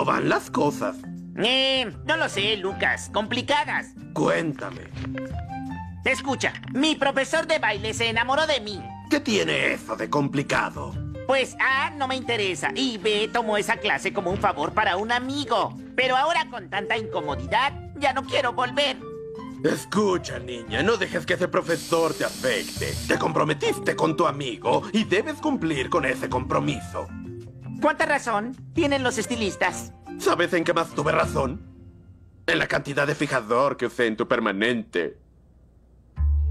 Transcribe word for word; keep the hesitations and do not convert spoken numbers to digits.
van las cosas? Eh, no lo sé, Lucas. Complicadas. Cuéntame. Escucha, mi profesor de baile se enamoró de mí. ¿Qué tiene eso de complicado? Pues A, no me interesa, y B, tomó esa clase como un favor para un amigo. Pero ahora con tanta incomodidad, ya no quiero volver. Escucha, niña, no dejes que ese profesor te afecte. Te comprometiste con tu amigo y debes cumplir con ese compromiso. ¿Cuánta razón tienen los estilistas? ¿Sabes en qué más tuve razón? En la cantidad de fijador que usé en tu permanente.